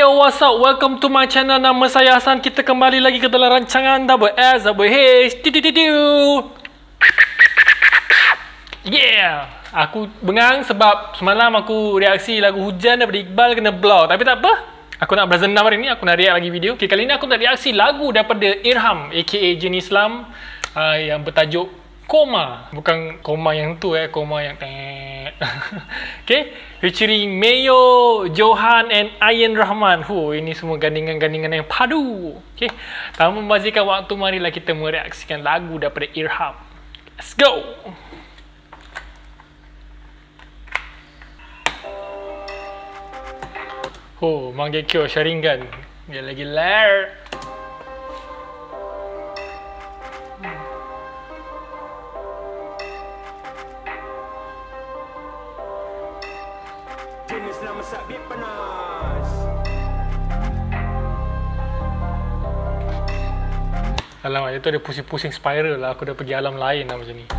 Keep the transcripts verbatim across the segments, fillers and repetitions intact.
Yo, what's up? Welcome to my channel. Nama saya Hasan. Kita kembali lagi ke dalam rancangan Double S, Double H. Yeah. Aku bengang sebab semalam aku reaksi lagu Hujan daripada Iqbal kena block. Tapi tak apa. Aku nak berzendam hari ni. Aku nak react lagi video. Okay, kali ni aku nak reaksi lagu daripada Irham aka Jin Islam uh, yang bertajuk Koma. Bukan koma yang tu eh, koma yang okay, featuring Mayo, Johan and Ayan Rahman. Huh, ini semua gandingan-gandingan yang padu. Okay, tanpa membazirkan waktu, marilah kita mereaksikan lagu daripada Irham. Let's go. Oh, Manggekyo Sharingan. Dia lagi lair. Jenis nama sabit panas. Alamak, dia tu ada pusing-pusing spiral lah. Aku dah pergi alam lain lah macam ni.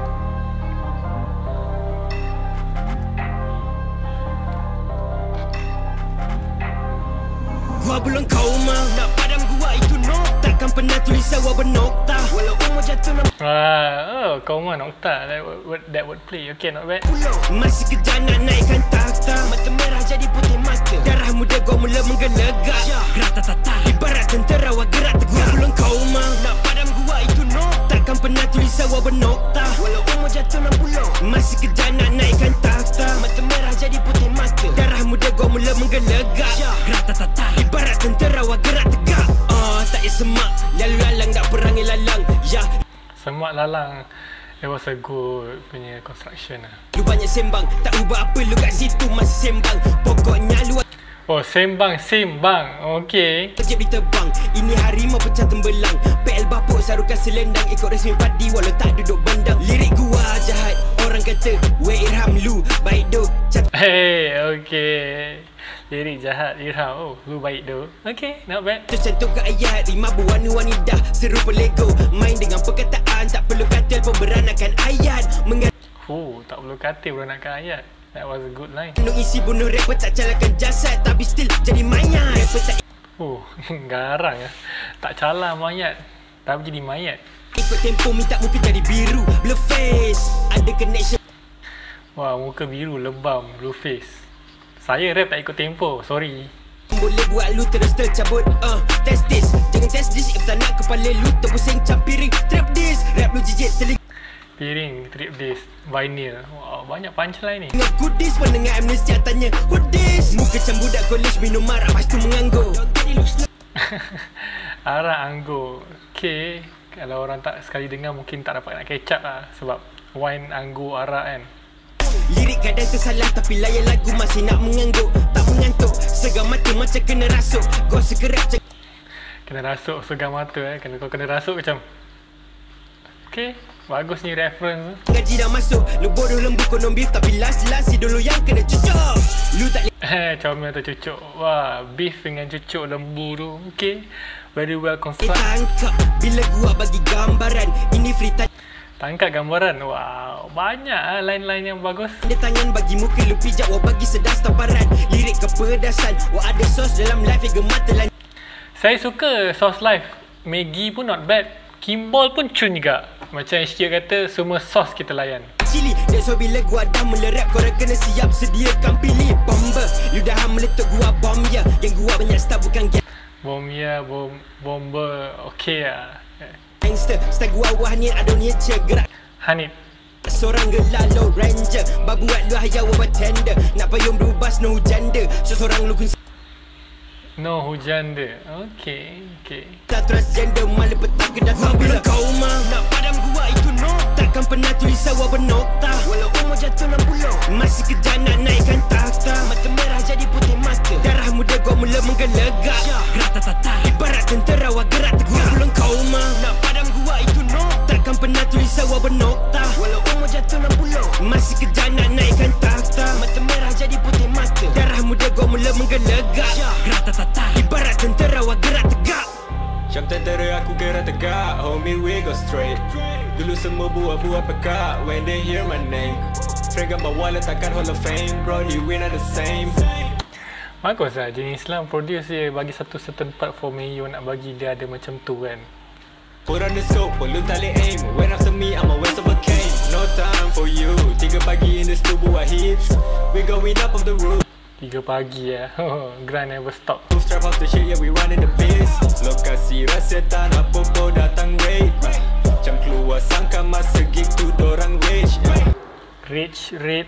Gua belum kau mah nak padam gua itu no. Takkan pernah tulis awak bernokta. Walau umur jatuh nam Ah, oh, kau mah nokta. That would, that would play. Okay, not bad. pulau. Masih kejar nak naikkan takhta. Mata merah jadi putih mata. Darah muda gua mula menggelegak. Ratatata. Ibarat tentera awak gerak tegak. Gua belum kau mah nak padam gua itu no. Takkan pernah tulis awak bernokta. Walau umur jatuh enam puluh. Masih kejar nak naikkan takhta. Mata merah jadi putih mata. Darah muda gua mula menggelegak. Ratatata. Ibarat tentera awak gerak tegak. Ah, tak payah semak. Lalu lalang tak perangi lalang. Ya. Semak lalang. It was a good punya construction lah. Lu banyak sembang, tak ubah apa lu kat situ masih sembang. Pokoknya lu Oh, sembang, sembang. Okay. kejap ditebang. Ini harimau pecah tembelang. P L bapuk sarukan selendang. Ikut resmi padi walau tak duduk bandang. Lirik gua jahat, orang kata we Irham lu baik doh. Hey, okay. Lirik jahat Irham. Oh, lu baik tu. Okay, not bad. Tercantum ke ayat, rima berwarna-warni dah serupa Lego. Main dengan perkataan, tak perlu katil pun beranakan ayat. Mengan Oh, tak perlu katil beranakkan ayat. That was a good line. Nuk isi bunuh rapper tak calahkan jasad. Tapi still jadi mayat. Rapper tak Oh, garang ya. Tak calar mayat, tapi jadi mayat. ikut tempo, minta muka jadi biru. Blur face, ada connection. Wah, muka biru, lebam, blue face. Saya rap tak ikut tempo, sorry. Boleh buat lu terus tercabut. uh, Test this, jangan test this. If tak nak kepala lu terpusing campiring. Trap this, rap lu jijik telinga Piring, trip disc, vinyl. Wow, banyak punchline ni. kudis. Pendengar amnesia tanya who this. Muka macam budak college minum marak lepas tu menganggur. Arak anggur. Okay, kalau orang tak sekali dengar mungkin tak dapat nak catch up lah. Sebab wine, anggur, arak kan. Lirik kadang tersalah tapi layan lagu masih nak mengangguk. Tak mengantuk, segar mata macam kena rasuk. Kau segerak cek Kena rasuk segar mata eh. Kena, kau kena rasuk macam. Okay, bagus ni reference. gaji dah masuk. Lu bodoh lembu konon beef tapi last-last si dulu yang kena cucuk. Lu tak Eh, comel atau cucuk. Wah, beef dengan cucuk lembu tu. Okay, very well constructed. tangkap bila gua bagi gambaran. Ini free time. Tangkap gambaran. Wow, banyak lah line-line yang bagus. Ada tangan bagi muka lu pijak. Wah bagi sedas tamparan. Lirik kepedasan. Wah ada sos dalam life yang gemar telan. Saya suka sauce live. Maggi pun not bad. Kimball pun cun juga. Macam H K kata, semua sos kita layan. Cili, that's why bila gua dah melerap, korang kena siap sediakan pilih bomba. You dah meletup gua bom ya. Yang gua banyak star bukan gang. Bom ya, bom, bomba. Okay lah. Gangster, star gua wah ni ada nature gerak. Hanif. Seorang gelalo ranger. Babuat lu hayau bartender. Nak payung berubah no janda. Seseorang lu kun No hujan dia. Okay, okay. tak transgender malah petang kedah sabila. Kau mah nak padam gua itu no. Takkan pernah tulis awak bernokta. Walau umur jatuh enam puluh. Masih kejar nak naikkan takhta. Mata merah jadi putih mata. Darah muda gua mula menggelegak. Ratatata. Ibarat tentera awak gerak tegak. Gua belum kau mah nak padam gua itu no. Takkan pernah tulis awak bernokta. Walau umur jatuh enam puluh. Masih kejar nak naikkan takhta. Mata merah jadi putih mata. Darah muda gua mula menggelegak. Ratatata. Ibarat tentera awak gerak tegak. Macam tentera aku gerak tegak. Homie we go straight. Dulu semua buat-buat pekak when they hear my name. Trigger my wallet takkan Hall of Fame. Bro, you win at the same. Bagus lah jenis Islam produce dia bagi satu certain part for Mayo nak bagi dia ada macam tu kan. Put on the scope, perlu tali aim. When after me, I'm a waste of a cane. No time for you. Tiga pagi in the studio buat hits. We going up of the roof. Tiga pagi ya. Grind never stop. Strap off the shit, yeah we running the place. Lokasi rasa tanah popo datang raid. Jam keluar sangka masa gig tu dorang rage. Rich, rate.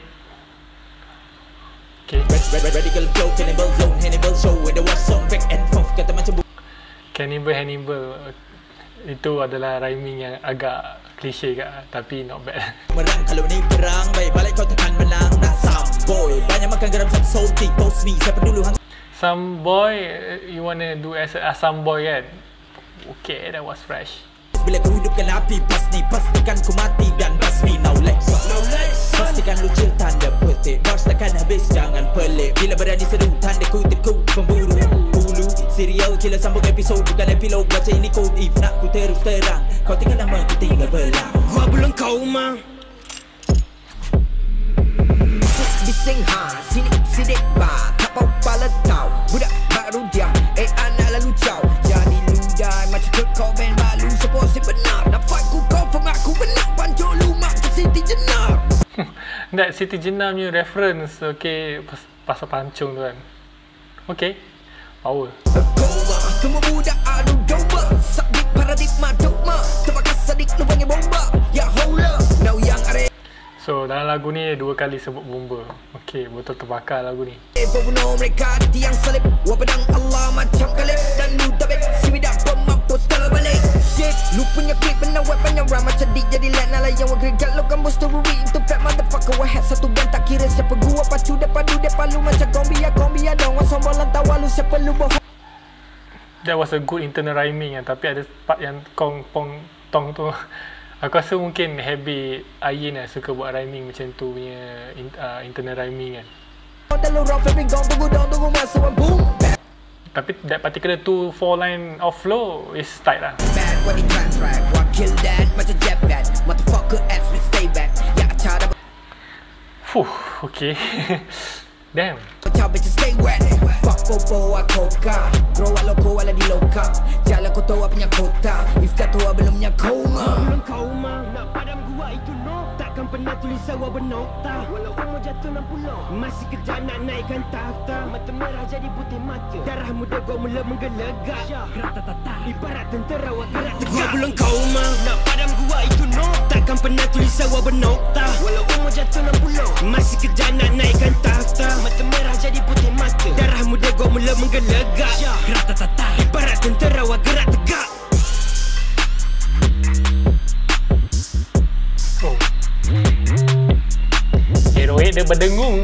Okay. Radical flow, cannibal zone, Hannibal show. With the war song, back and forth, kata macam Cannibal Hannibal. Itu adalah rhyming yang agak klise ke, tapi not bad. Merang kalau ni perang, baik balik kau takkan menang. Nak samboy, banyak makan garam some salty. Post me, siapa dulu hang Some boy, you wanna do as a some boy kan? Okay, that was fresh. bila kau hidupkan api, pas ni pastikan ku mati dan basmi. Now let's pastikan lu chill, tanda petik. Bars takkan habis, jangan pelik. Bila berani seru, tanda kutip ku pemburu. Hulu, serial killer sambung episod. Bukan epilog, baca ini code. If nak ku terus terang, kau tinggal nama, ku tinggal belang. Gua belum kau mah bising ha, sini sidik ba. Tak pau pala tau, budak baru diam. Eh anak lalu caw, jadi ludai macam kekau band balu. Suppose si benar, nak fight ku confirm aku benar. Panjol lumak ke Siti Jenar. That Siti Jenar punya reference, okay, pas, pasal pancung tu kan. Okay, power. Kau mah, semua budak adu domba. Sabit paradigma dogma. Terbakar sadik lu panggil bomba. Ya hola, now yang are. So dalam lagu ni dua kali sebut bomba. Okay, betul terbakar lagu ni. Bunuh mereka di tiang salib. Wah pedang Allah macam kalib. Dan lu tabik si bidak pemampus terbalik. Shit, lu punya klip benar web penyerang. Macam dik jadi let nak layan wah gregat. Lo gambus teruri untuk fat motherfucker. Wah head satu band tak kira siapa gua. Pacu depan du depan lu macam kombi ya kombi ya dong. Wah sombong tawa lu siapa lu boh. That was a good internal rhyming kan. Tapi ada part yang kong pong tong tu. Aku rasa mungkin habit Ayin lah suka buat rhyming macam tu punya in, uh, internal rhyming kan. Tapi that particular two four line of flow is tight lah. Fuh, okay. Damn. Takkan pernah tulis sawah bernokta. Walau umur jatuh enam puluh, masih kejar nak naikkan takhta. Mata merah jadi putih mata, darah muda gua mula menggelegak. Ratatata, ibarat tentera wak gerak tegak. Gua belum kau mah, nak padam gua itu no. Takkan pernah tulis sawah bernokta. Walau umur jatuh enam puluh, masih kejar nak naikkan takhta. Mata merah jadi putih mata, darah muda gua mula menggelegak. Ratatata, ibarat tentera wak gerak tegak. Heroik dia berdengung.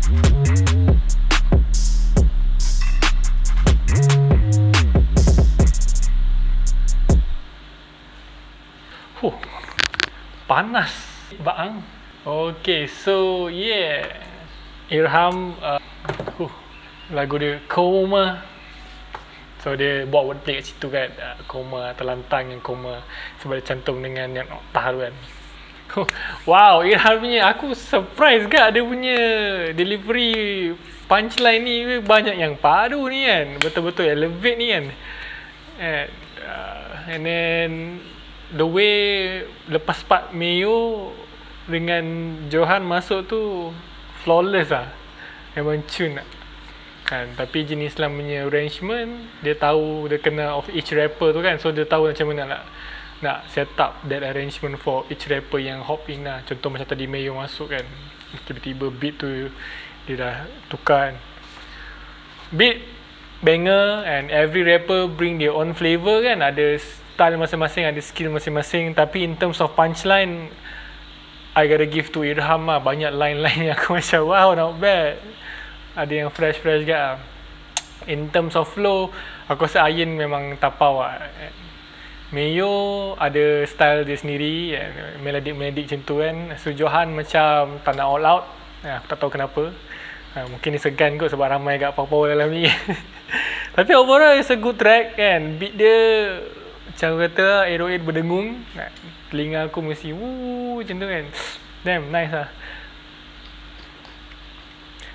Huh, panas baang. Okay, so yeah, Irham, uh, huh, lagu dia Koma. So dia buat wordplay kat situ kan, uh, koma, terlantang yang koma. Sebab dia cantum dengan yang noktah tu kan. Wow, Irham punya, aku surprise gak dia punya delivery punchline ni banyak yang padu ni kan. Betul-betul elevate ni kan. And, uh, and then the way lepas part Mayo dengan Johan masuk tu flawless lah. Memang tune lah kan. Tapi jenis Islam punya arrangement, dia tahu dia kena of each rapper tu kan. So dia tahu macam mana nak nak set up that arrangement for each rapper yang hop in lah. Contoh macam tadi Mayo masuk kan, tiba-tiba beat tu dia dah tukar kan. Beat banger and every rapper bring their own flavour kan. Ada style masing-masing, ada skill masing-masing. Tapi in terms of punchline, I gotta give to Irham lah. Banyak line-line yang aku macam wow, not bad. Ada yang fresh-fresh gak lah. In terms of flow, aku rasa Ayin memang tapau lah. Mayo ada style dia sendiri, meledik-meledik macam tu kan. So Johan macam tak nak all out, aku tak tahu kenapa. Ha, mungkin dia segan kot sebab ramai kat power-power dalam ni. Tapi overall it's a good track kan. Beat dia macam kata Aeroid berdengung, telinga aku mesti wuh macam tu kan. Damn nice lah.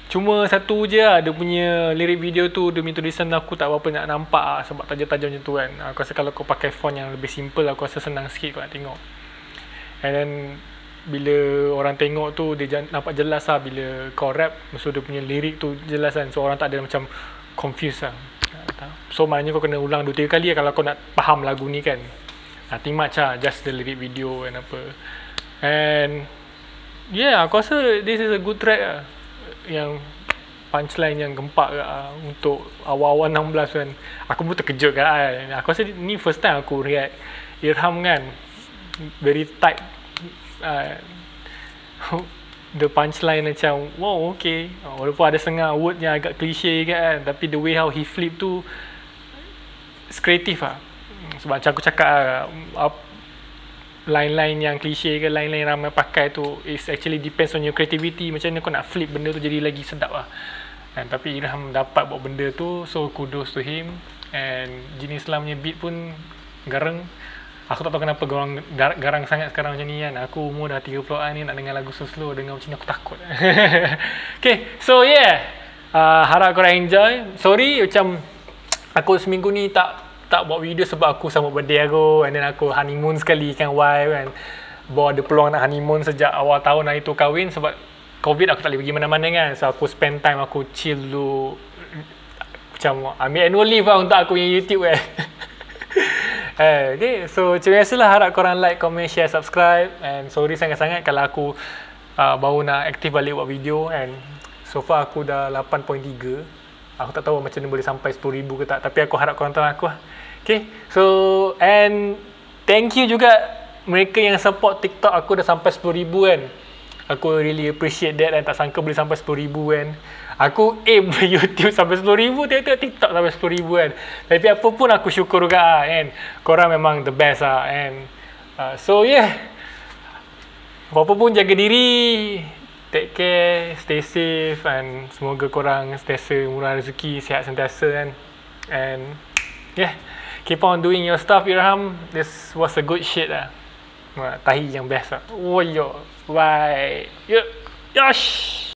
Cuma satu je lah, dia punya lirik video tu, demi tulisan aku tak berapa nak nampak lah, sebab tajam-tajam macam tu kan. Aku rasa kalau kau pakai font yang lebih simple, aku rasa senang sikit kau nak tengok. And then bila orang tengok tu, dia nampak jelas lah bila kau rap, so dia punya lirik tu jelas kan. So orang tak ada macam confused lah. So maknanya kau kena ulang dua tiga kali lah kalau kau nak faham lagu ni kan. Nothing much lah, just the lyric video and apa. And yeah, aku rasa this is a good track lah. Yang punchline yang gempak lah untuk awal-awal enam belas kan. Aku pun terkejut kan. Aku rasa ni first time aku react Irham kan. Very tight. Uh, the punchline macam wow, okay, walaupun ada setengah word yang agak cliche kan, tapi the way how he flip tu kreatif lah. Sebab macam aku cakap lah, line-line yang cliche ke line-line ramai pakai tu is actually depends on your creativity. Macam mana kau nak flip benda tu jadi lagi sedap lah. And, tapi Irham dapat buat benda tu, so kudos to him. And Jin Islam punya beat pun garang. Aku tak tahu kenapa korang gar garang sangat sekarang macam ni kan. Aku umur dah tiga puluhan ni nak dengar lagu slow-slow, dengar macam ni aku takut. Okay, so yeah, uh, harap korang enjoy. Sorry macam aku seminggu ni tak tak buat video sebab aku sambut birthday aku, and then aku honeymoon sekali kan, wife kan. Bawa ada peluang nak honeymoon sejak awal tahun hari tu kahwin, sebab Covid aku tak boleh pergi mana-mana kan. So aku spend time, aku chill dulu, macam ambil annual leave lah untuk aku yang YouTube kan. Eh, okay, so macam biasalah, harap korang like, comment, share, subscribe. And sorry sangat-sangat kalau aku uh, baru nak aktif balik buat video. And so far aku dah lapan perpuluhan tiga. Aku tak tahu macam ni boleh sampai sepuluh ribu ke tak, tapi aku harap korang tolong aku lah. Okay, so and thank you juga mereka yang support TikTok aku dah sampai sepuluh ribu kan. Aku really appreciate that, dan tak sangka boleh sampai sepuluh ribu kan. Aku aim YouTube sampai sepuluh ribu, tengok-tengok TikTok sampai sepuluh ribu kan. Tapi apa pun aku syukur juga lah kan. Korang memang the best lah. And uh, so yeah, apa pun jaga diri, take care, stay safe, and semoga korang sentiasa murah rezeki, sihat sentiasa kan. And yeah, keep on doing your stuff Irham. This was a good shit lah. Tahi yang best lah. Oh yo, bye. Yo, yosh.